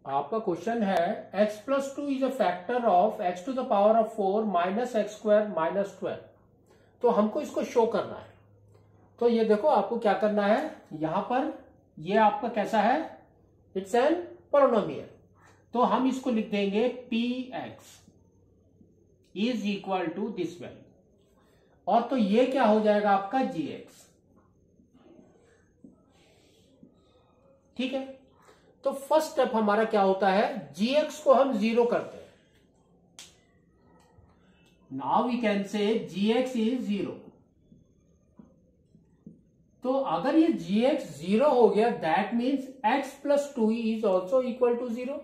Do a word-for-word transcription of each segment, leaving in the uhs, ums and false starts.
आपका क्वेश्चन है x plus two is a factor of x to the power of four minus x square minus twelve. तो हमको इसको show करना है। तो ये देखो आपको क्या करना है, यहां पर ये आपका कैसा है, इट्स एन पोलिनोमियल। तो हम इसको लिख देंगे P x is equal to this value, और तो ये क्या हो जाएगा आपका जी एक्स। ठीक है, तो फर्स्ट स्टेप हमारा क्या होता है, जी एक्स को हम जीरो करते हैं। Now we can say ji x is zero. तो अगर ये जी एक्स जीरो हो गया, that means x plus two is also equal to zero.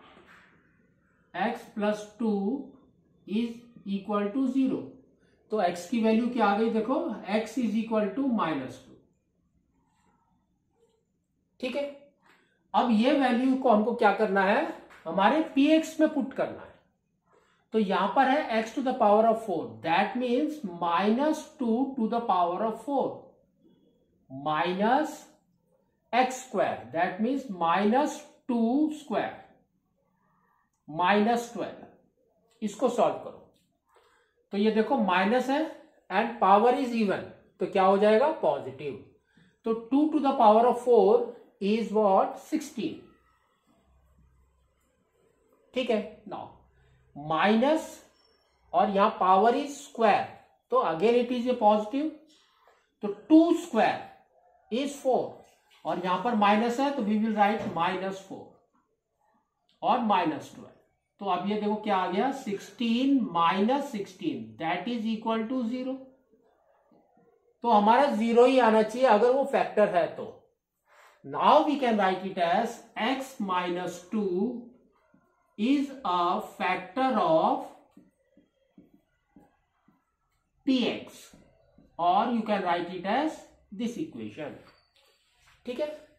X plus two is equal to zero. तो x की वैल्यू क्या आ गई, देखो x is equal to minus two. ठीक है, अब ये वैल्यू को हमको क्या करना है, हमारे px में पुट करना है। तो यहां पर है x to the power of four, that means minus two to the power of four minus x square, that means minus two square minus twelve. इसको सॉल्व करो तो ये देखो माइनस है एंड पावर इज इवन, तो क्या हो जाएगा, पॉजिटिव। तो two to the power of four is what, sixteen. ठीक है, नाउ माइनस और यहां पावर इज स्क्वायर, तो again it is a positive. तो टू स्क्वायर इज फोर, और यहां पर माइनस है तो we will write minus four और माइनस ट्वेल्व। तो अब ये देखो क्या आ गया, sixteen minus sixteen that is equal to zero. तो हमारा जीरो ही आना चाहिए अगर वो फैक्टर है तो। Now we can write it as x minus two is a factor of px, और you can write it as this equation. ठीक है।